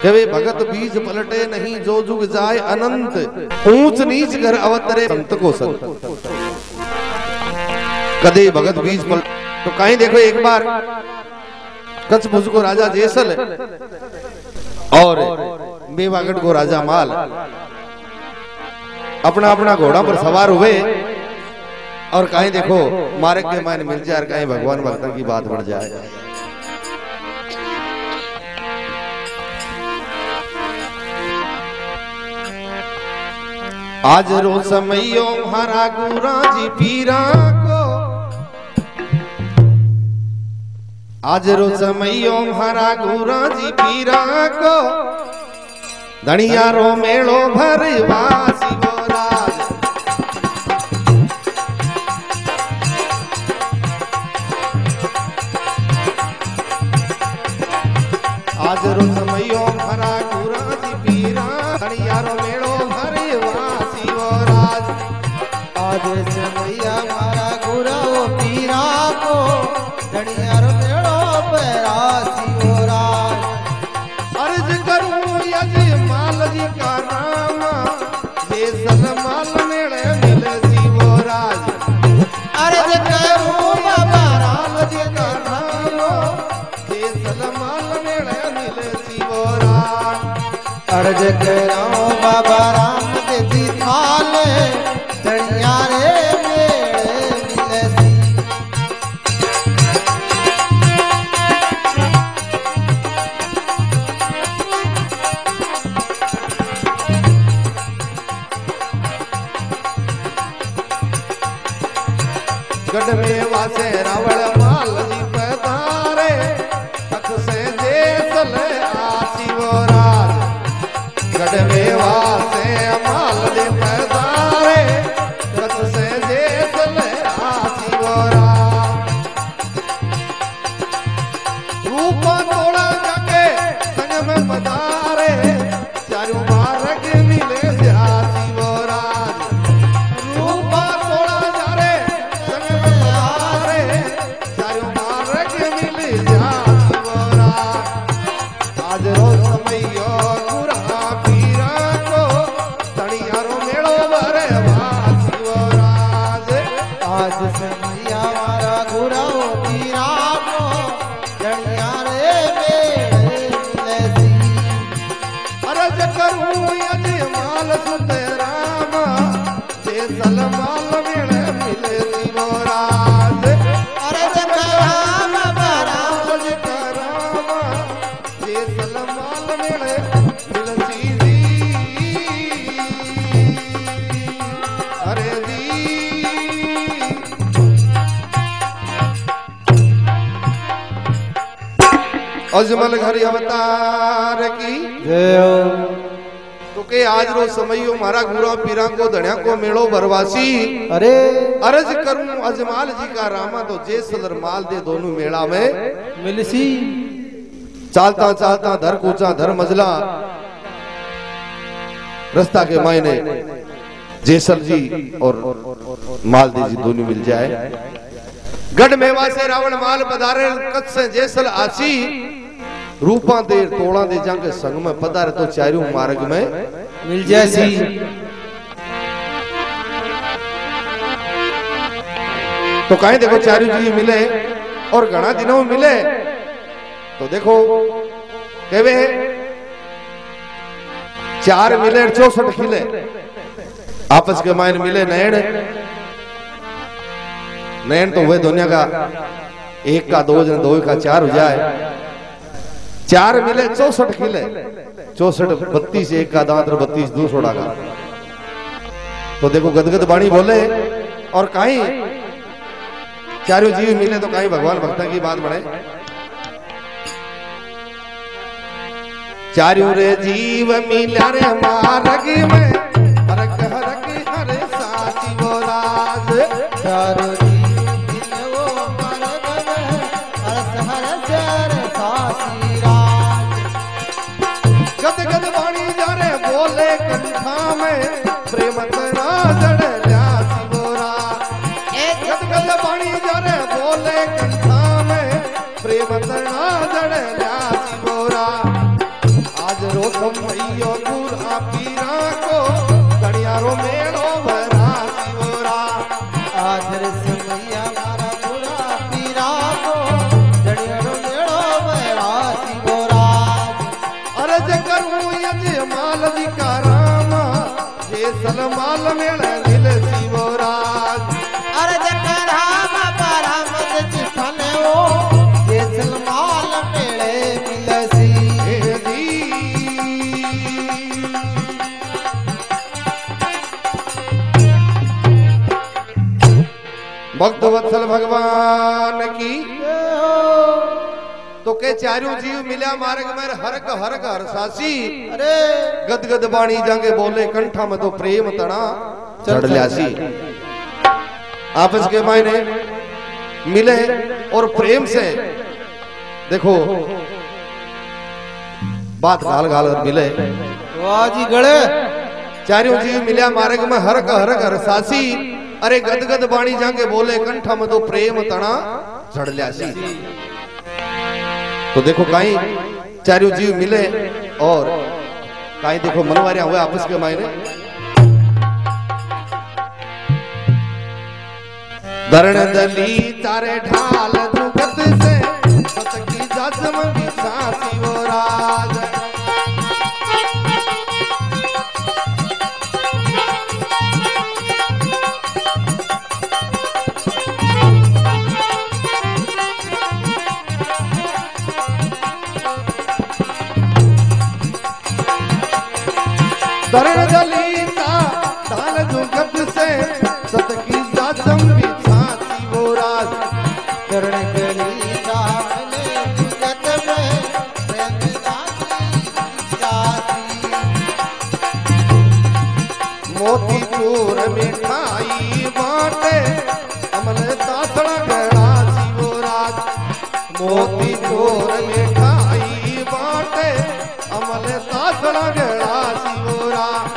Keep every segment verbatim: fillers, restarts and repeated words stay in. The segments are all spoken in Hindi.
के वे भगत बीज पलटे नहीं जो जुग जाए अनंत, ऊंच नीच घर अवतरे संत को संत। कदे भगत बीज पल तो कहीं देखो एक बार कच्छ भुज को राजा जैसल और मेवागढ़ को राजा माल अपना अपना घोड़ा पर सवार हुए और कहीं देखो मार्ग के मान मिल जाए, कहीं भगवान भक्तों की बात बढ़ जाए। आज रो समयो हरा गुरा जी पीरा को, आज रो समयो हरा गुरा जी पीरा को, धनिया रो मेलो भरवा शिवराज। आज रो समयो हरा गुरा जी पीरा, धनिया रो मेलो भरवा शिवराज। आज समैया मारा गुरा पीरा को, धनिया रो मेलो भरवा शिवराज। अर्ज करूं यजमाल जी का नाम, ये सलमाल मेले मिले शिवराज। अर्ज करूं बाबा राम जी का नाम, ये सलमाल मेले मिले शिवराज। अर्ज करूं बाबा राम जी थाल, धनिया रे मेले मिले सी। गढ़ में वासे रावण माल जी पधारे, तख से जैसल आ शिवराज। गढ़ में वासे माल जी पधारे, तख से जैसल आ शिवराज। रूप तोड़ा जाके संग में पधारे, चारों मार्ग मिले जा शिवराज। रूप तोड़ा जा रे आज रो समयो गुरा पीरा को, धनिया रो मेलो भरवा शिवराज। आज समैया मारा गुरा पीरा को, धनिया रे मेले मिले सी। अर्ज करूं यजमाल सुत राम, जे सलमाल मेले मिले शिवराज। अर्ज करूं बाबा राम जी का राम, जे सलमाल मेले मिले सीधी। अरे जी अजमल घर अवतार की जय। तो के आज रो समयो मारा गुरा पीरा को, धनिया को मेलो भरवासी। अरे अर्ज करूं अजमाल जी का रामा, तो जे सलर माल दे दोनों मेला में मिलसी। चालता चालता धर कूचा धर मजला, रास्ता के मायने जेसल जी और माल दे जी दोनों मिल जाए। गढ़ मेवा से रावण माल पधारे, कच्छ से जेसल आसी। रूपा दे तोड़ा दे जाके संग में पधारे, तो चारों मार्ग में मिल जैसी। तो कहीं देखो चारों जी मिले और घना दिनों में मिले। तो देखो कहवे चार मिले चौसठ खिले, आपस के मायने मिले नैन। नैन तो हुए दुनिया का एक का दो जन, दो का चार हो जाए। चार मिले चौसठ खिले, चौसठ बत्तीस एक का दांत, बत्तीस दो सोड़ा का। तो देखो गदगद बाणी बोले और कहीं चारों जीव मिले, तो कहीं भगवान भक्ता की बात बढ़े। चारों रे जीव मिला रे मार्ग में, हरक हरक हरे साची बोराज। चारों जीव मिले वो मार्ग में, हरस हरस हरे सासी राज। गद गद बाणी जा रे बोले कंठा में, प्रेम तेरा जड़ ल्या शिवोरा। गद गद बाणी जा रे बोले कंठा में, प्रेम तेरा जड़ ल्या शिवोरा। आज रो समयो पूरा पीरा को दड़ियारो मेलो भरा शिवरा आज रे समैया मारा पूरा पीरा को दड़ियारो मेलो भरा शिवरा अरज करूं यज माल विकारामा जे सलमाल मेल मिल शिवराज अरज कराम परामद चिठने वो जे सलमाल मेले मिलसी भक्त वत्सल भगवान की तो के चारों जीव मिला मार्ग में हरक हरक हरसासी अरे गदगद बाणी जांगे बोले कंठा में तो प्रेम तना चढ़ ल्यासी आपस के मायने मिले और प्रेम से देखो बात गाल गाल और मिले वाह जी गड़े चारों जीव मिला मार्ग में हरक हरक हरसासी अरे गदगद बाणी जांगे बोले कंठा में तो प्रेम तना चढ़ ल्यासी तो देखो काई चारों जीव मिले और काई देखो मनवारिया हुए आपस के मायने धरण दली तारे ढाल जुगत से सतकी जाजम बिछा शिवराज धरण दलीता ढाल जुगत से सतकी जाजम बिछा शिवराज करण कली दामने जुगत में प्रेम दासी जाती मोती चूर मिठाई बाटे अमल दासड़ा गड़ा शिवराज मोती चूर मिठाई बाटे अमल दासड़ा गड़ा शिवराज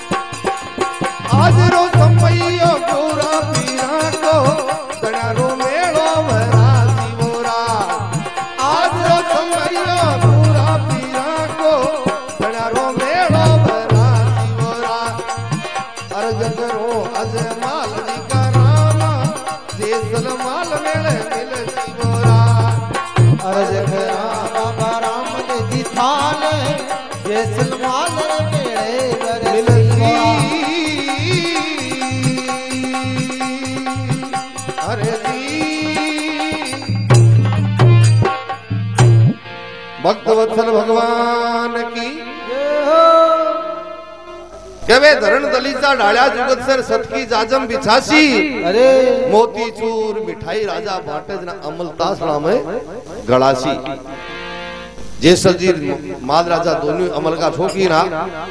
आज रो समैयो पूरा पीरा को दड़ियारो मेलो भरा शिवराज आज रो समैयो पूरा पीरा को दड़ियारो मेलो भरा शिवराज अर्ज करो अजमाल जी का रामा जे सलमाल मेले मिल शिवराज अर्ज करा बाबा राम दे दिथाने जे सलमान रे मेले करे मिलसी अरे जी भक्त वत्सल भगवान की कवे धरण दलीचा डाळ्या जुगत सर सतकी जाजम बिछासी अरे मोती चूर मिठाई राजा भाटज ना अमल तासड़ा में गड़ासी जैसल जी माल राजा दोनों अमल का ठोकी ना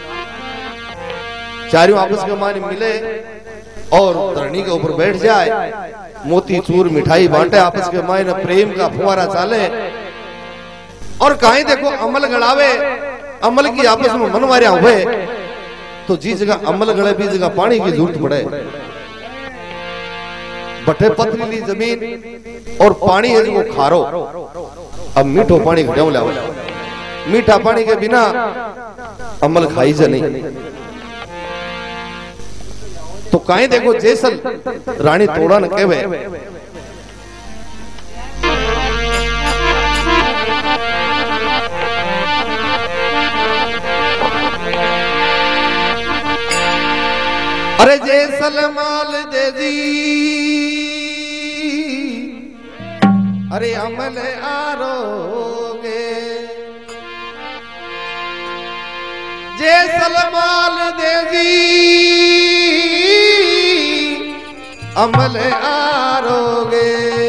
चारों आपस के मान मिले और धरणी के ऊपर बैठ जाए मोती चूर मिठाई बांटे आपस के मायने प्रेम का फुवारा चाले और कहीं देखो अमल गड़ावे अमल की आपस में मनवारिया हुए तो जी जगह अमल गड़े भी जगह पानी की जरूरत पड़े बटे पथरीली जमीन और पानी है जो खारो अब मीठो पानी क्यों लाओ मीठा पानी के बिना अमल खाई जा नहीं तो काहे देखो जैसल रानी तोड़ा न कहवे अरे जैसल माल दे दी अरे अमल आरोगे जैसल माल दे दी अमल आरोगे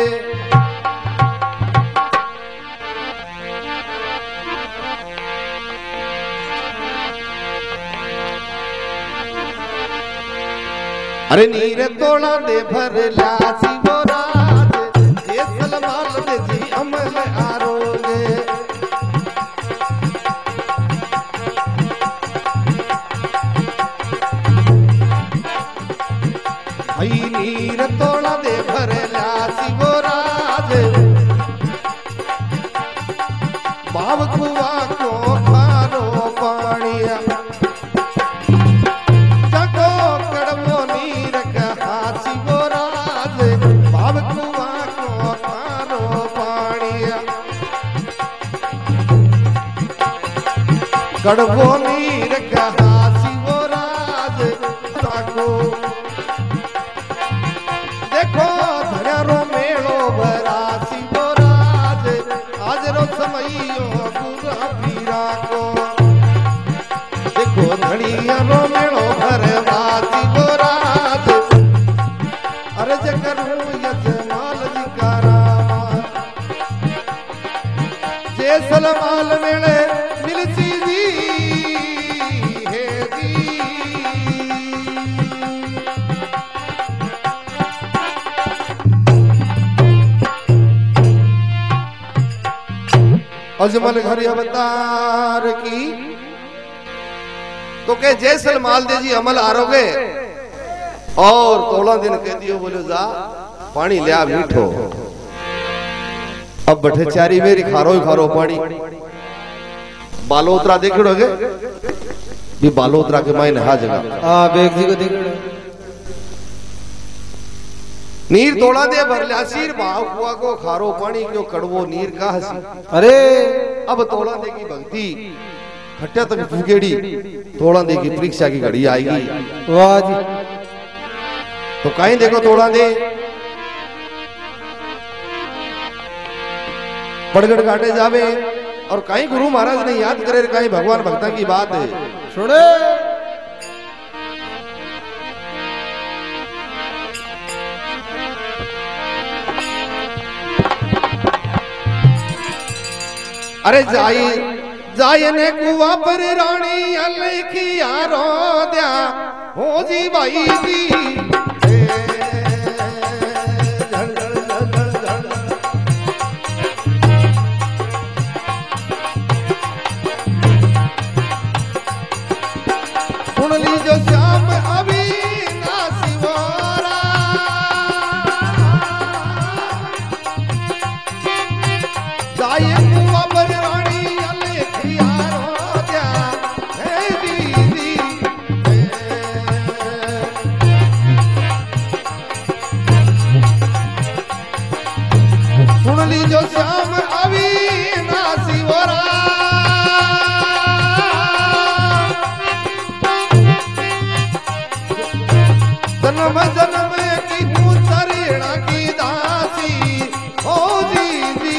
अरे नीर तोड़ा दे भर लासी बोराज ये सलमाल दे जी अमल आरोगे भाई नीर तोड़ा दे भर लासी बोराज बाब कुआ को खारो पा कड़वो नीर कहा शिवो राज ताको देखो धन्यारो मेलो भरा शिवो राज आज रो समयो गुरा पीरा को देखो धनियारो मेलो भरवा शिवो राज अर्ज करूं यजमाल जी का रामा जैसल माल मेले मिलसी जी हे जी अजमल घर अवतार की तो के जैसल माल दे जी अमल आरोगे और तोला दिन कह दियो बोलो जा पानी लिया मीठो अब बठे चारी मेरी खारो ही खारो पानी बालोतरा देख लोगे भी बालोतरा के मायने हा जगह हां बेग जी को देख नीर तोड़ा दे भरला सिर भाव कुआ को खारो पानी क्यों कड़वो नीर का हसी अरे अब तोड़ा दे की भक्ति खट्टा तक फूकेड़ी तोड़ा दे की परीक्षा की घड़ी आएगी वाह जी तो कहीं देखो तोड़ा दे पड़गड़ काटे जावे और कहीं गुरु महाराज ने याद करे कहीं भगवान भक्ता की बात है सुने अरे जाई जाए ने कुआ पर रानी अलखी यारो द्या हो जी भाई जी सुन लीजो श्याम अभी ना सिवारा जाए कुआ पर रानी अलखी यारो द्या हे दीदी सुन लीजो श्याम अभी ना सिवारा जन्म जन्म की पुतरीणा की दासी ओ जी जी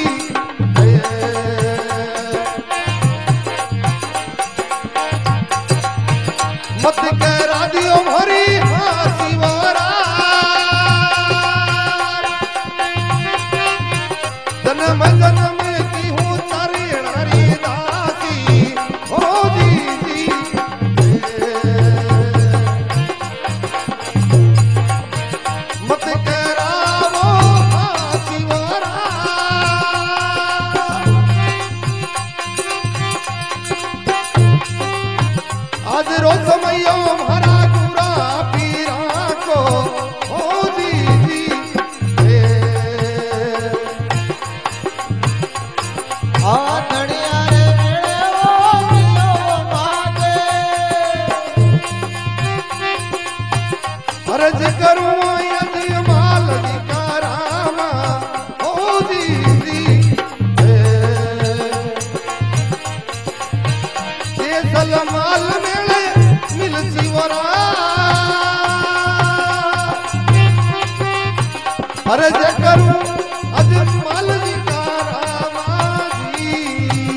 मत करा दियो भरी हासी वारा जन्म जन्म की हूँ तरीणा री दासी ओ जी जी मत करावो हासी वारा आज रोज समयो भरा गुरा पीरा को ओ जी जी आ धनिया रे मेरे ओ मिलो माते अर्ज करूं यजमाल जी का रामा ओ जी जी ये सलमाल मेले मिलसी वरा अर्ज करूं अजमाल जी का रामा जी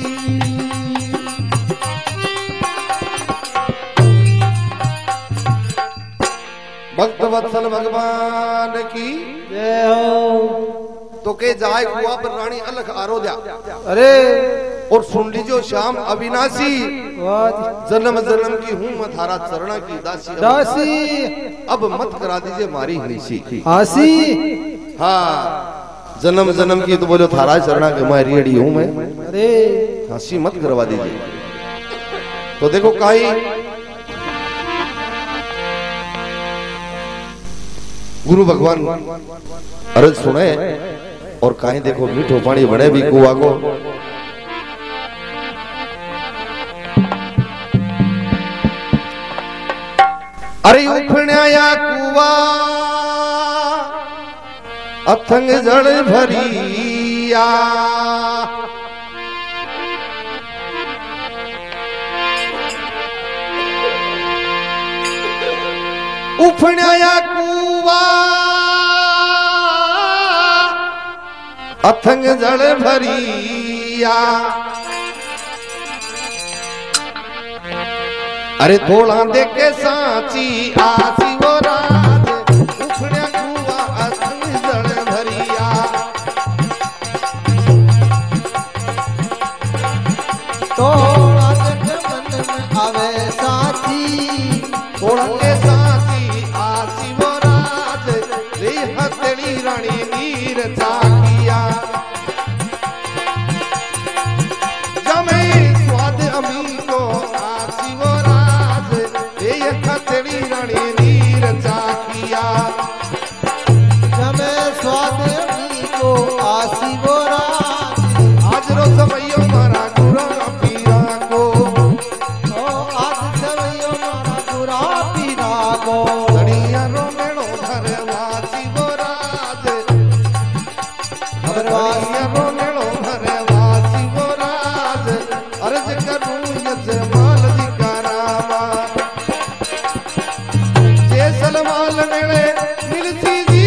भक्त वत्सल भगवान की जय हो तो के जाए कुआ पर रानी अलख आरोध्या अरे और सुन लीजियो श्याम अविनाशी वाह जी जन्म जन्म की हूँ मैं थारा चरणा की दासी अब दासी अब मत करा दीजिए मारी हनीसी आसी हाँ जन्म जन्म की तो बोलो थारा चरणा के मैं रेडी हूँ मैं अरे हंसी मत करवा दीजिए तो देखो काई गुरु भगवान अर्ज सुने और काई देखो मीठो पानी बने भी कुआ को अरे उखण्याया कुआ अथंग जड़ भरिया उफण्याया कुआ अथंग जल भरिया अरे थोड़ा देखे सांची आसी वो राज उफण्या कुआ अथंग जल भरिया थोड़ा देखे मन में आवे साथी थोड़ा के साथी आसी वो राज रे हथेली रानी नीर चाकिया जमे स्वाद अमी को आसी वो राज रे हथेली रानी नीर चाकिया जमे स्वाद अमी को आसी वो राज आज रो समयो मारा गुरा पीरा को ओ आज सवयो मारा गुरा पीरा को लड़िया रो मेड़ो घर वासी वो राज लड़िया रो मेड़ो घर वासी वो राज अर्ज करूं यजमाल दिकारावा जे सलमाल मेले मिलसी जी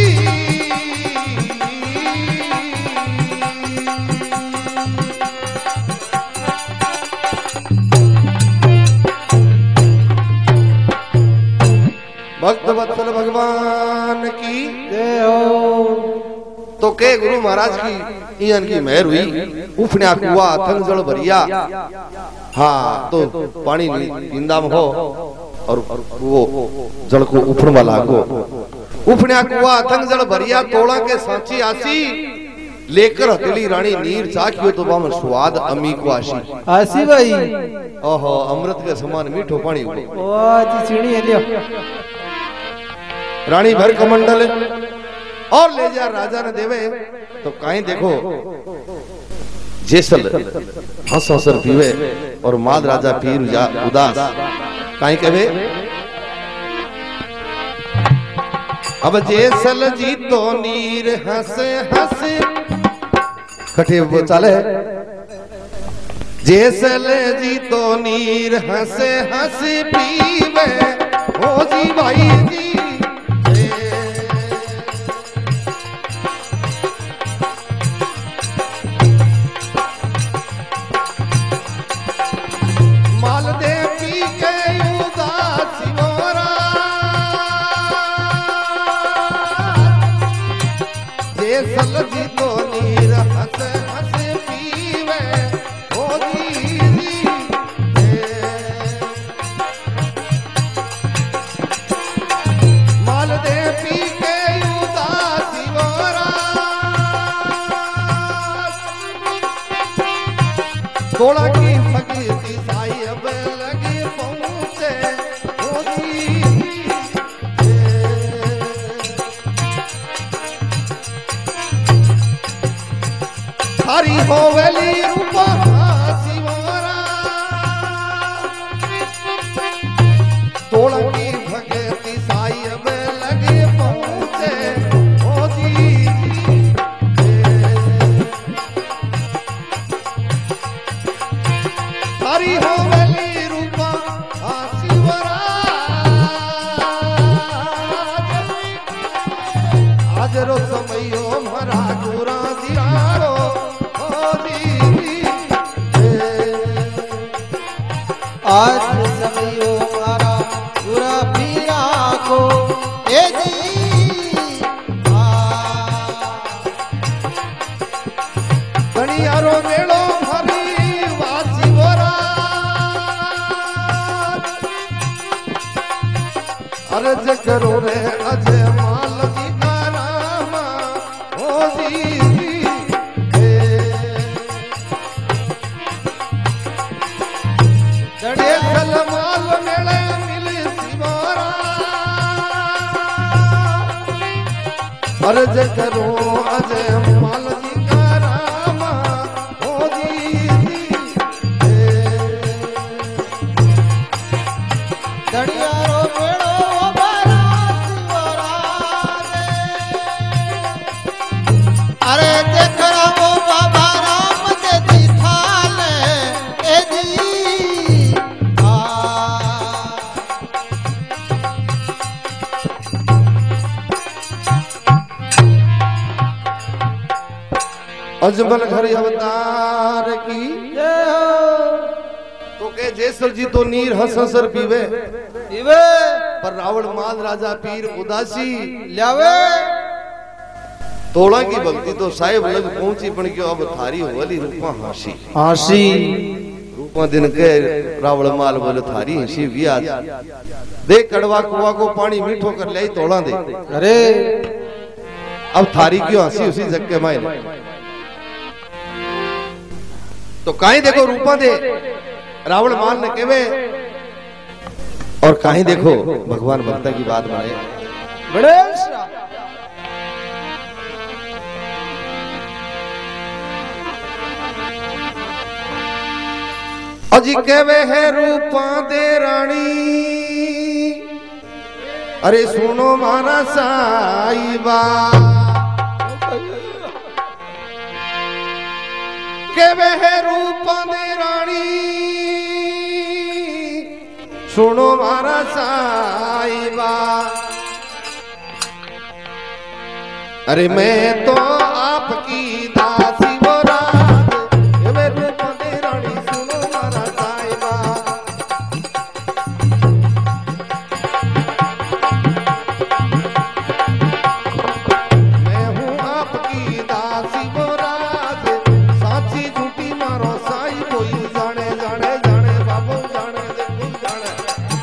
भक्त वत्सल भगवान की जय हो तो के गुरु महाराज की इन की मेहर हुई उफण्या कुआ अथंग जल भरिया हाँ तो पानी इंदा में हो और वो जल को उफण वाला को उफण्या कुआ अथंग जल भरिया तोड़ा के सांची आसी लेकर हथेली रानी नीर चाखियो तो बाम स्वाद अमी को आशी आसी भाई ओहो अमृत के समान मीठो पानी हुआ ओ जी सीढ़ी है लियो रानी भर कमंडल और ले जा राजा ने देवे तो कहीं देखो जेसल हंस हंसर पीवे और माद राजा पीर जा उदास कहीं कहे अब जेसल जी तो नीर हंस हंस कठे वो चाले जेसल जी तो नीर हंस हंस पीवे हो जी भाई जी माल दे पी के उदासी मोरा जेसल जी तो नीर हंस हंस पीवे हो जी जी माल दे पी के उदासी मोरा थोड़ा की फकीती साई अब लगी पहुंचे हो जी हरी होवेली रूपा शिवरा थोड़ा की भगती साई अब लगे पहुंचे हो जी हरी होवेली रूपा शिवरा आज रो समयो मरा गुरा दियारो आज सवयो मारा गुरा पीरा को ए जी आ गणियारो मेलो भरी वासी बोरा अर्ज करो रे अजय माल जी का रामा हो जी जड़े सलमाल मेले मिली सिमोरा अर्ज करो अजय माल जी का रामा हो जी दड़ियारो बेड़ो बारा शिवरा अरे देखरा वो बाबा राम के दिखाल ए जी आ अजमल घर अवतार की जय हो। तो के जैसर जी तो नीर हंस हंसर पीवे पीवे पर रावण माल राजा पीर उदासी लावे। तोड़ा की भक्ति तो साहेब लग पहुंची पण क्यों अब थारी होली रूपा हासी हासी रूपा दिन के रावण माल बोले थारी हंसी विया देख कड़वा कुआ को पानी मीठो कर ले तोड़ा दे। अरे अब थारी क्यों हंसी उसी जग के मायने तो काई देखो रूपा दे रावण माल ने केवे और काई देखो भगवान भक्ता की बात माने गणेश अजी केवे है रूपा दे रानी अरे सुनो मारा साईबा केवे है रूपा दे रानी सुनो मारा साईबा अरे मैं तो आपकी दासी वो राज केवे रूपा दे रानी सुनो मारा साईबा मैं हूँ आपकी दासी वो राज साची झूठी मारो साई कोई जाने जाने जाने बाबू जाने देखो जाने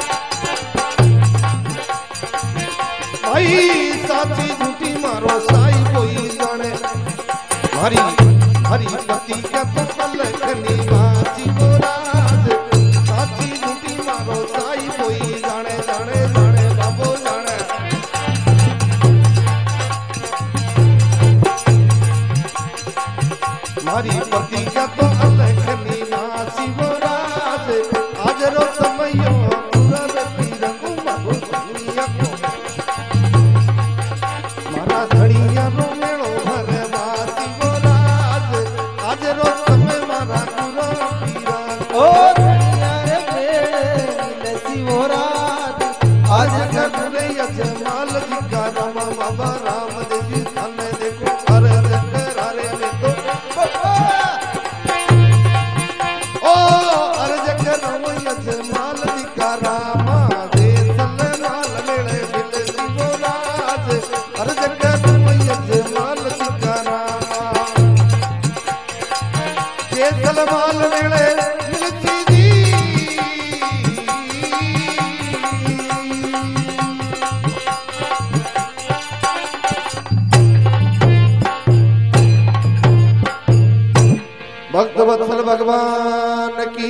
भाई साची झूठी मारो साई कोई जाने हरी हरी पति का तो पलखनी बासी को राज साची झूठी मारो साई कोई जाने जाने जाने बाबू जाने मारी पति का तो अलखनी बासी को राज आज रो समयो पूरा रती रंगू बाबू दुनिया को मारा धड़िया रो मेलो भरे बासी को राज आज रो समय मारा पूरा पीरा ओ धनिया रे मेरे लसी वो रात आज करे यजमाल जी का राम बाबा राम देव थाने देखो हर जगह रे में तो ओ हर जगह राम यजमाल जी का राम दे सले माल मेले मिल जीवो राज हर जगह राम यजमाल जी का राम दे सले माल मेले मिल जी भक्त वत्सल भगवान की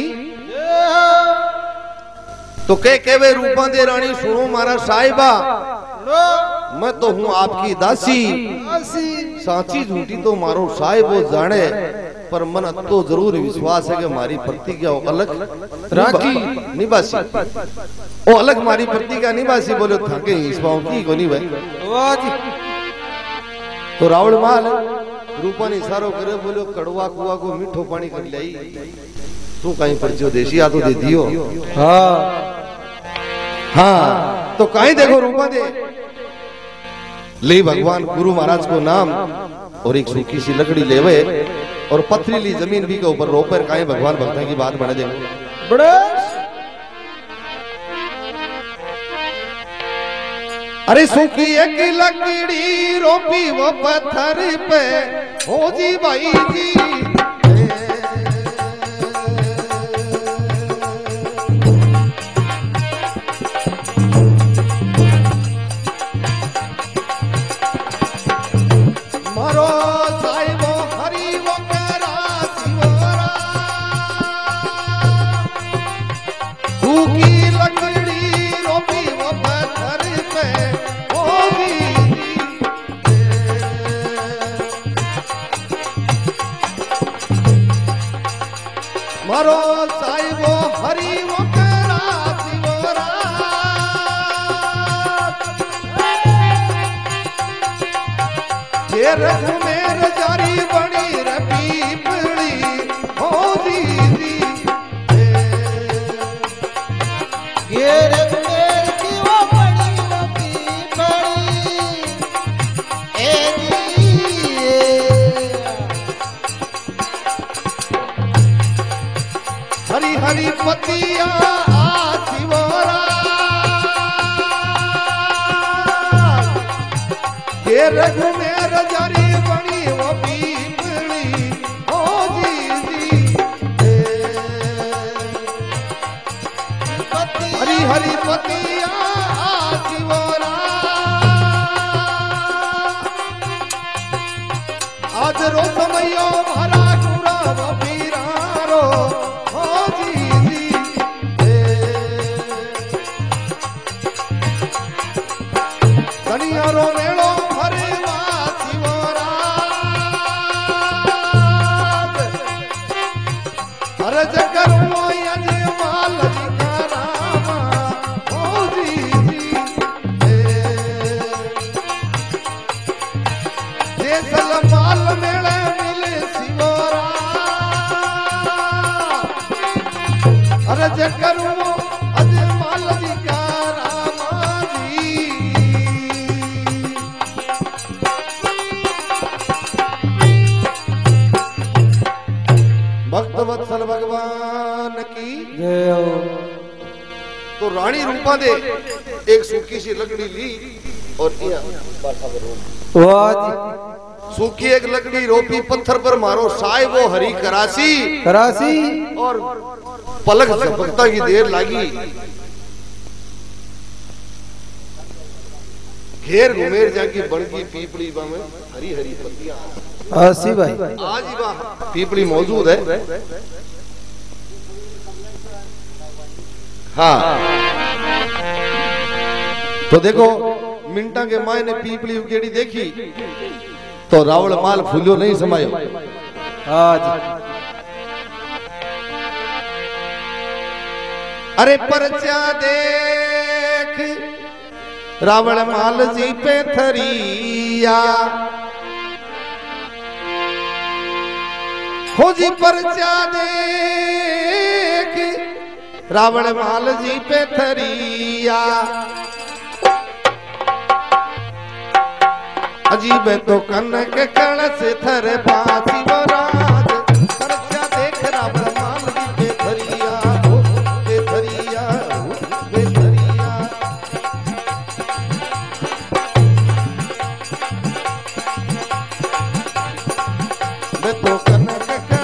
तो के केवे रूपा दे रानी सुनो मारा साहिबा मैं तो हूँ आपकी दासी साची झूठी तो मारो साहिबो जाने पर मन तो जरूर विश्वास है कि मारी प्रतिज्ञा अलग राखी निवासी ओ अलग मारी प्रतिज्ञा निवासी बोले थके इस पाओ की को नहीं भाई तो रावण माल रूपा ने इशारो करे बोलो कड़वा कुआ को मीठो पानी कर लाई तू कहीं परचो देसी आ तो दे दियो हाँ हाँ तो कहीं देखो रूपा दे ले भगवान गुरु महाराज को नाम और एक सूखी सी लकड़ी लेवे और पथरीली जमीन भी के ऊपर रोपर कहीं भगवान भक्ता की बात बना देंगे बड़े अरे सूखी एक लकड़ी रोपी वो पत्थर पे हो जी भाई जी मारो साहिबो हरी वो करा सिवरा सूखी लकड़ी रोपी वो पत्थर पे मारो साहिबो हरी वो करा सिवरा ये रघु मेर जारी बड़ी रबी पड़ी हो दीदी ये रघु मेर की वो बड़ी रबी पड़ी ए जी रघुमेर जारी बनी वो पीपली ओ जी जी हरि हरि पतिया शिवरा आज रो समयो मारा गुरव पीरारो ओ जी जी सनियारो मेलो भरे वा शिवरा अरज करो यज माल दिखारामा ओ जी जी देसल माल मेले मिले शिवरा अरज करो अज माल दिखारामा जी भक्त वत्सल भगवान की जय हो। तो रानी रूपा दे एक सूखी सी लकड़ी ली और वाह जी। सूखी एक लकड़ी रोपी पत्थर पर मारो साय वो हरी करासी करासी और पलक झपकता की देर लगी घेर घुमेर जाकी बनकी पीपली में हरी हरी पत्तियां आसी भाई आज ही वहां पीपली मौजूद है। हाँ तो देखो मिंटा के माए ने पीपली उकेड़ी देखी तो रावण माल फूलो नहीं समायो। हाँ जी। अरे परचा देख रावण माल जी पे थरिया हो जी परचा देख रावण माल जी पे थरिया अजीब तो कनक कण से थर पासी राज परचा देख रावण माल जी पे थरिया हो पे थरिया हो पे थरिया मैं तो कनक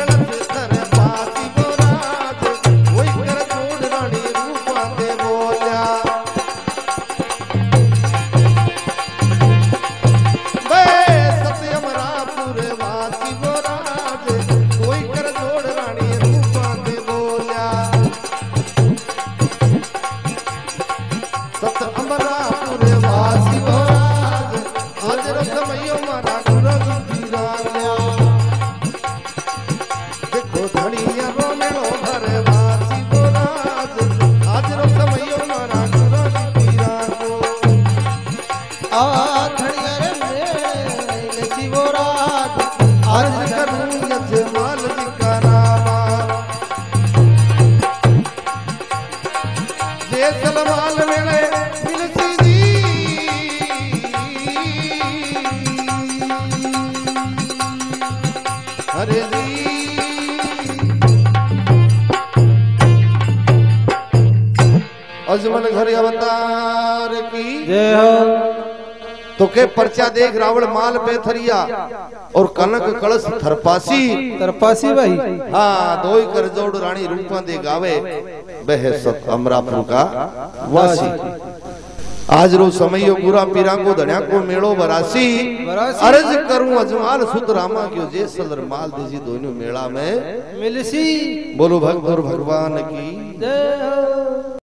अजमल घर अवतार की जय हो। तो के परचा देख रावण माल पे थरिया और कनक कलश थरपासी तरपासी भाई। हाँ दो ही कर जोड़ रानी रूपा दे गावे बहसत अमरापुर का वासी आज रो समयो पूरा पीरा को धन्या को मेड़ो बरासी अर्ज करूं अजमाल सुत रामा क्यों जे सदर माल दीजी दोनों मेला में मिलसी। बोलो भक्त और भगवान की जय हो।